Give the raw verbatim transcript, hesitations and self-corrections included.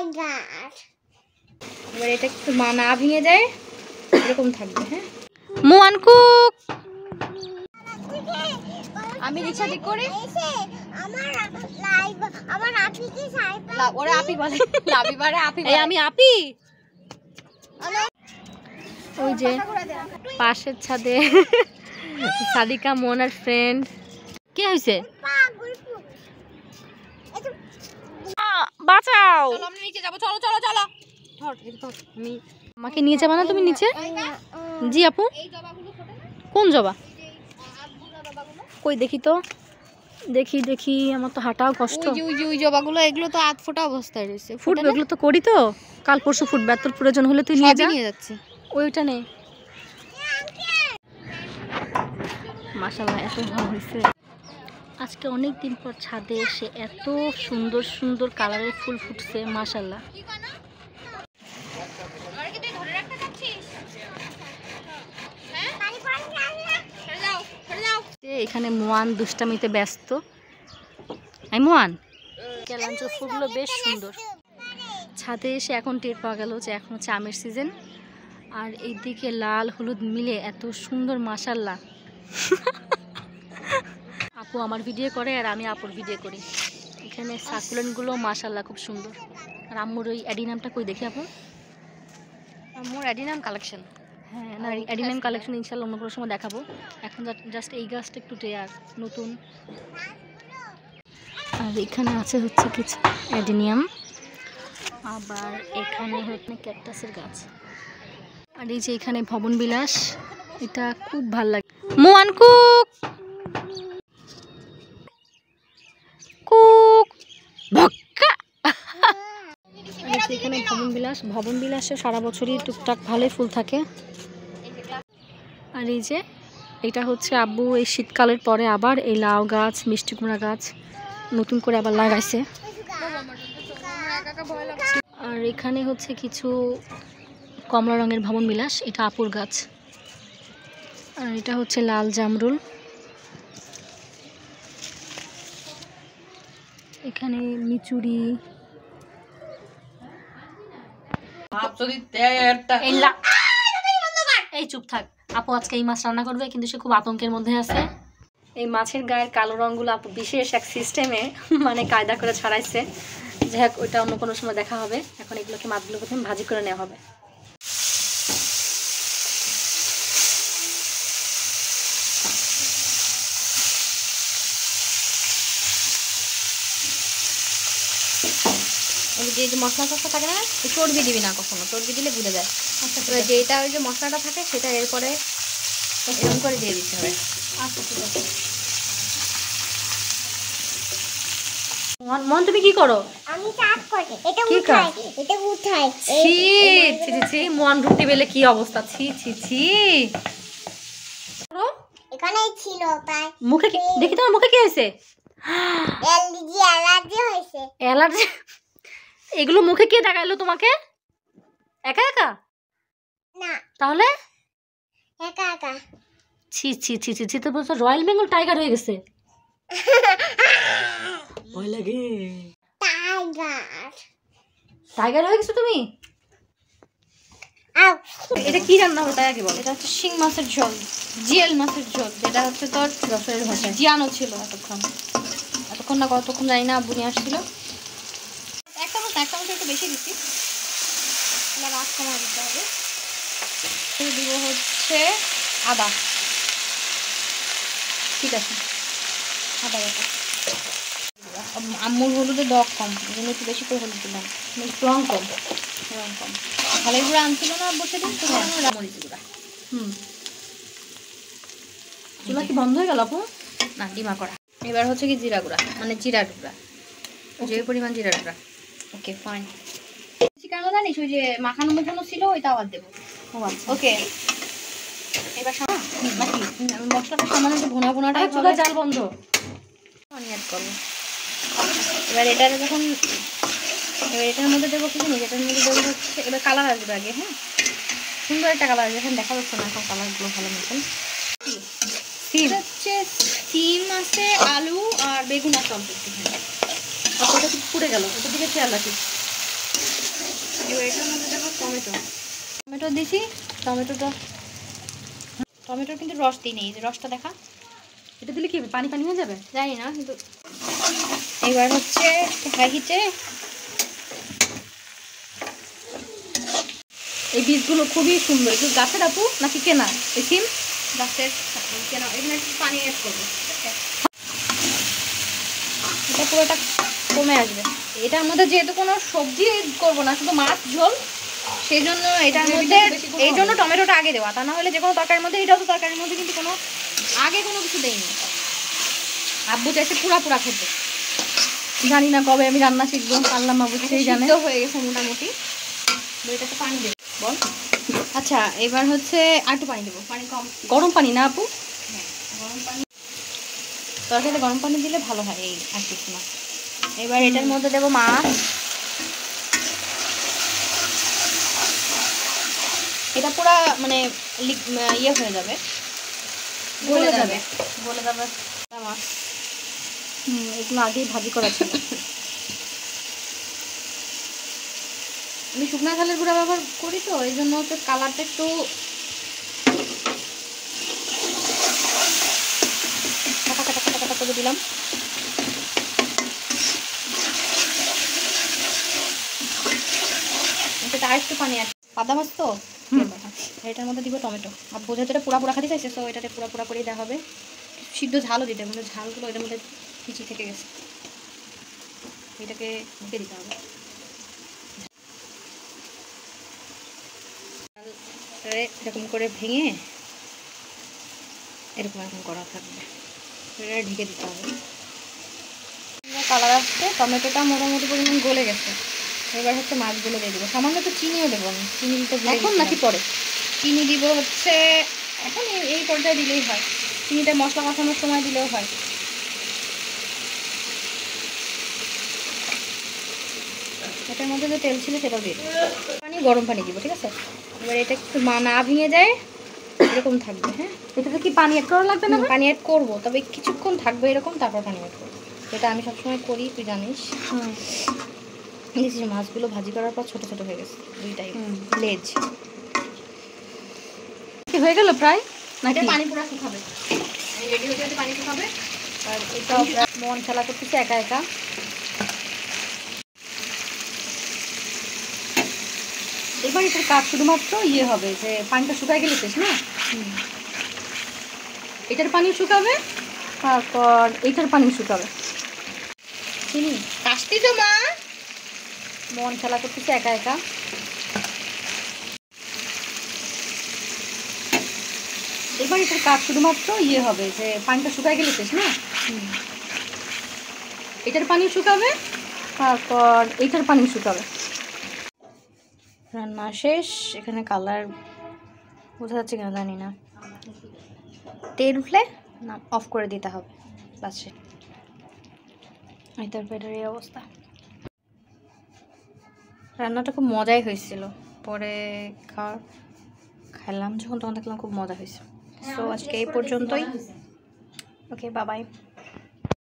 এবার এটা একটু মা না ভেঙে যায় এরকম থাকবে। হ্যাঁ মুয়ান কুক, আমি রিক্সা ঠিক করি। আমার লাইভ আমার আপি কি সাইড ওরে আপি বলে লাভি বারে আপি এই আমি আপি। ওই যে পাশের ছাদে সাদিকা মোনার ফ্রেন্ড। কি হয়েছে? বাঁচাও, চলো আমরা নিচে যাবো। চলো চলো চলো ধর ধর। আমি আমাকে নিয়ে যাবা না তুমি নিচে? জি আপু। কোন জবা? কই দেখি তো, দেখি দেখি, আমার তো হাঁটাও কষ্ট। ওই যে ওই যে ওই জবাগুলো, এগুলো তো আধ ফোটা অবস্থায় রয়েছে। ফুটবে, এগুলো তো করি তো, কাল পরশু ফুটবে। তোর প্রয়োজন হলে তুই নিয়ে যা। নিয়ে যাচ্ছি। ওইটা নেই। মাশাআল্লাহ এত ভালো হয়েছে। আজকে অনেক দিন পর ছাদে এসে এত সুন্দর সুন্দর কালারের ফুল ফুটছে মাশাআল্লাহ। এখানে মোয়ান দুষ্টামিতে ব্যস্ত। এই মোয়ান, কেলাঞ্চর ফুলগুলো বেশ সুন্দর। ছাদে এসে এখন টের পাওয়া গেল যে এখন হচ্ছে আমের সিজন, আর এইদিকে লাল হলুদ মিলে এত সুন্দর মাশাআল্লাহ। আপু আমার ভিডিও করে আর আমি আপুর ভিডিও করি। এখানে সাকুলেন্টগুলো মাশাআল্লাহ খুব সুন্দর। আর আম্মুর ওই অ্যাডিনামটা কই দেখি আপু? আম্মুর অ্যাডিনাম কালেকশন। হ্যাঁ না, অ্যাডিনাম কালেকশন ইনশাআল্লাহ অন্য কোনো সময় দেখাবো। এখন জাস্ট এই গাছটা একটু টেয়ার নতুন। আর এখানে আছে হচ্ছে কিছু অ্যাডিনিয়াম, আবার এখানে হচ্ছে ক্যাকটাসের গাছ। আর এই যে এখানে ভবন বিলাস, এটা খুব ভালো লাগে। মুয়ান কুক কুক ভক্কা। এখানে ভবন বিলাস, ভবন বিলাসে সারা বছরই টুকটাক ভালোই ফুল থাকে। আর এই যে এটা হচ্ছে আব্বু এই শীতকালের পরে আবার এই লাউ গাছ, মিষ্টি কুমড়া গাছ নতুন করে আবার লাগাইছে। আর এখানে হচ্ছে কিছু কমলা রঙের ভবন বিলাস, এটা আপুর গাছ। আর এটা হচ্ছে লাল জামরুল। এখানে মিচুরি, এই চুপ থাক। আপু আজকে এই মাছ রান্না করবে, কিন্তু সে খুব আতঙ্কের মধ্যে আছে। এই মাছের গায়ের কালো রঙগুলো আপু বিশেষ এক সিস্টেমে মানে কায়দা করে ছাড়াইছে। যাই হোক, ওইটা অন্য কোনো সময় দেখা হবে। এখন এগুলোকে মাছগুলো প্রথমে ভাজি করে নেওয়া হবে। যে যে মশলা টসলা থাকে না, চর্বি দিবি না কখনো, চর্বি দিলে ভুলে যায়। আচ্ছা, যেটা ওই যে মশলাটা থাকে সেটা এরপরে এরকম করে দিয়ে দিতে হবে। আচ্ছা ঠিক আছে। মন তুমি কি করো? আমি চাপ করি। এটা উঠাই, এটা উঠাই। ছি ছি ছি, মন রুটি বেলে কি অবস্থা, ছি ছি ছি। এখানেই ছিল তাই। মুখে দেখি তোমার মুখে কি হয়েছে? অ্যালার্জি, অ্যালার্জি হয়েছে। অ্যালার্জি? এগুলো মুখে কে দেখাইলো তোমাকে? একা একা? না। তাহলে? একা একা। ছি ছি ছি ছি ছি, তো বলছো রয়্যাল বেঙ্গল টাইগার হয়ে গেছে। ভয় লাগে। টাইগার। টাইগার হয়ে গেছো তুমি? এটা কি রান্না হলো তাই আগে বল। এটা হচ্ছে শিং মাছের ঝোল, জিয়েল মাছের ঝোল, যেটা হচ্ছে তোর রসের ভাষায় জিয়ানো ছিল এতক্ষণ। এতক্ষণ না কতক্ষণ জানি না, আব্বু নিয়ে আসছিল। এক চামচ এক চামচ একটু বেশি দিচ্ছি, রাত কমায় দিতে হবে। দিব হচ্ছে আদা। ঠিক আছে, আদা বাটা। আম্মুর হলুদে দক কম, এই জন্য একটু বেশি করে হলুদ দিলাম, রং কম, রং কম। ভালো গুঁড়া আনছিল না বসে দিন, মরিচ গুঁড়া। হুম, চুলা কি বন্ধ হয়ে গেল আপু? না, ডিমা করা। এবার হচ্ছে কি জিরা গুঁড়া, মানে জিরা গুঁড়া, যে পরিমাণ জিরা গুঁড়া। Okay fine. কেন জানিস, ওই যে মাখানো মাখানো ছিল ওইটা আবার দেবো। ওকে, এবার নাকি মশলাটা সামান্য একটু ভুনা ভুনাটা চুলা জাল বন্ধ আমি অ্যাড করবো। এবার এটা যখন এবার এটার মধ্যে দেবো কি জিনিস, এটার মধ্যে দেবো হচ্ছে এবার কালার আসবে আগে। হ্যাঁ, সুন্দর একটা কালার আসবে। এখন দেখা যাচ্ছে না এখন কালারগুলো ভালো মতন। সিম হচ্ছে, সিম আছে, আলু আর বেগুন আছে অল্প একটুখানি। ওটা কিন্তু পুড়ে গেল, ওটার দিকে খেয়াল রাখিস। এবার এটার মধ্যে দেবো টমেটো। টমেটো দিছি, টমেটোটা টমেটোর কিন্তু রস দিই নেই, রসটা দেখা। এটা দিলে কি পানি পানি হয়ে যাবে জানি না, কিন্তু এবার হচ্ছে হাই হিটে এই বীজগুলো খুবই সুন্দর। একটু গাছের আপু নাকি কেনা? এই সিম গাছের কেন, এখানে একটু পানি অ্যাড করবো, এটা পুরোটা কমে আসবে। এটার মধ্যে যেহেতু কোনো সবজি করবো না, শুধু মাছ ঝোল, সেই জন্য এটার মধ্যে এই জন্য টমেটোটা আগে দেওয়া। তা না হলে যে কোনো তরকারির মধ্যে, এটাও তো তরকারির মধ্যে কিন্তু কোনো আগে কোনো কিছু দেয়নি। আব্বু চাইছে পুরা পুরা খেতে। জানি না কবে আমি রান্না শিখবো, আল্লাহ মাহবুব সেই জানে। সিদ্ধ হয়ে গেছে মোটামুটি, এটাতে পানি দেবো। বল। আচ্ছা, এবার হচ্ছে আর একটু পানি দেবো, পানি কম। গরম পানি না আপু? হ্যাঁ, গরম পানি। তরকারিতে গরম পানি দিলে ভালো হয় এই আর কিছু না। এবার এটার মধ্যে দেবো মাছ। এটা পুরা মানে ইয়ে হয়ে যাবে, গলে যাবে, গলে যাবে মাছ। হুম, এগুলো আগেই ভাজি করা ছিল। আমি শুকনো ঝালের গুঁড়া ব্যবহার করি, তো এই জন্য হচ্ছে কালারটা একটু কাটা কাটা কাটা কাটা করে দিলাম। এটা আর একটু পানি আছে, পাতা মাছ তো। এটার মধ্যে দিব টমেটো। আর বোঝাতে এটা পুরা পুরা খাতে চাইছে, তো এটাতে পুরা পুরা করেই দেওয়া হবে। সিদ্ধ ঝালও দিতে হবে, ঝালগুলো এটার মধ্যে পিছিয়ে থেকে গেছে, এটাকে ঢুকে দিতে হবে। এরকম করে ভেঙে এরকম এরকম করা থাকবে, এটা ঢেকে দিতে হবে। কালার আসছে, টমেটোটা মোটামুটি পরিমাণ গলে গেছে। এবার হচ্ছে মাছগুলো দিয়ে দেবো। সামান্য একটু চিনিও দেবো আমি, চিনি দিতে এখন নাকি পরে? চিনি দিব হচ্ছে এখন, এই পর্যায়ে দিলেই হয়। চিনিটা মশলা কষানোর সময় দিলেও হয়। এটার মধ্যে যে তেল ছিল সেটাও দিয়ে দেবো। পানি গরম পানি দিব, ঠিক আছে? এবার এটা একটু মা না ভেঙে যায় এরকম থাকবে। হ্যাঁ, এটাতে কি পানি অ্যাড করা লাগবে না? পানি অ্যাড করবো, তবে কিছুক্ষণ থাকবে এরকম, তারপর পানি অ্যাড করবো। যেটা আমি সবসময় করি, তুই জানিস। হুম, দেখছিস মাছগুলো ভাজি করার পর ছোটো ছোটো হয়ে গেছে দুইটাই লেজ। কি হয়ে গেল প্রায় নাকি? পানি পুরো শুকাবে, রেডি হয়ে যাবে, পানি শুকাবে। আর এটাও মন খেলা করতেছে একা একা। এবার এটার কাজ শুধুমাত্র ইয়ে হবে যে পানিটা শুকায় গেলে শেষ না? এটার পানি শুকাবে, তারপর এইটার পানি শুকাবে। চিনি কাশতি তো মা, মন খেলা করতেছে একা একা। এবার এটার কাজ শুধুমাত্র ইয়ে হবে যে পানিটা শুকায় গেলে শেষ না? এটার পানি শুকাবে, তারপর এইটার পানি শুকাবে। রান্না শেষ। এখানে কালার বোঝা যাচ্ছে কেন জানি না, তেল উঠলে না অফ করে দিতে হবে লাস্টে। এই তরকারিটার এই অবস্থা। রান্নাটা খুব মজাই হয়েছিল, পরে খাওয়ার খেলাম যখন তখন দেখলাম খুব মজা হয়েছে। সো আজকে এই পর্যন্তই। Okay, bye by.